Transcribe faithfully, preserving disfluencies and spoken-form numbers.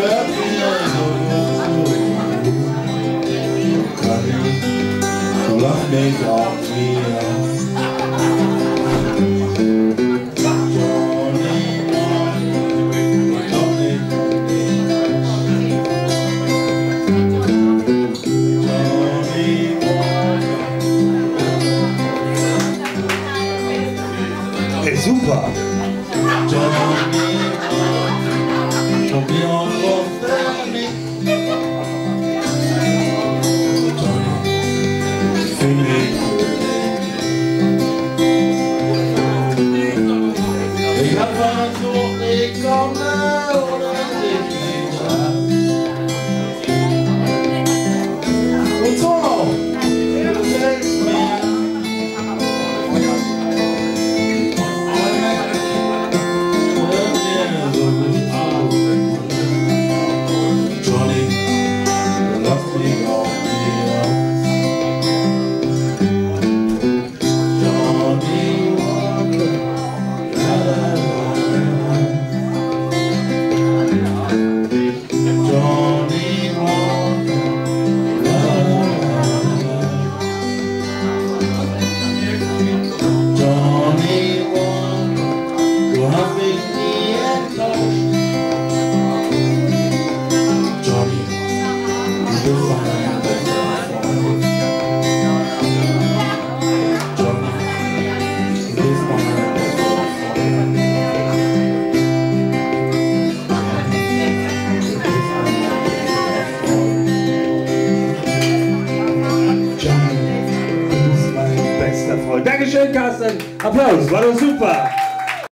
hört mir so gut zu. Du lachst mich auf mir. Hey, super! Johnny, Johnny, ich hab versucht, ich komme oder ich nicht schaff. Und so noch, du sagst mir, Johnny, du lass mich auf mir. Johnny Walker, la la la. Johnny Walker, la la la. Johnny Walker, du hast mich nie enttäuscht. Johnny, du bist mein bester Freund. Johnny, du bist mein bester Freund. Johnny, du bist mein bester Freund. Dankeschön, Carsten. Applaus, war doch super.